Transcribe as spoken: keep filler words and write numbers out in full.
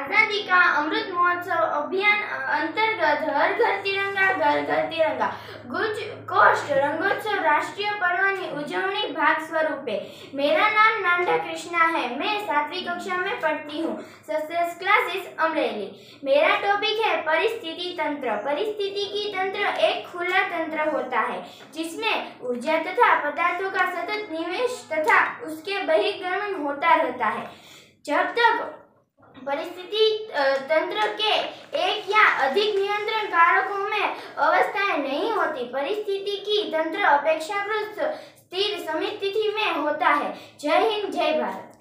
आजादी का अमृत महोत्सव अभियान अंतर्गत हर घर तिरंगा घर घर तिरंगा गुज कोष्ठ रंगोत्सव राष्ट्रीय पर्वની उजवणी भाग स्वरूपे। मेरा नाम नांदा कृष्णा है। मैं सातवीं कक्षा में पढ़ती हूँ, सक्सेस क्लासेस अमरेली। मेरा टॉपिक है परिस्थिति तंत्र। परिस्थिति की तंत्र एक खुला तंत्र होता है जिसमें ऊर्जा तथा पदार्थों का सतत निवेश तथा उसके बहिर्गमन होता रहता है। जब तक परिस्थिति तंत्र के एक या अधिक नियंत्रण कारकों में अवस्थाएं नहीं होती, परिस्थिति की तंत्र अपेक्षाकृत स्थिर समिति में होता है। जय हिंद, जय भारत।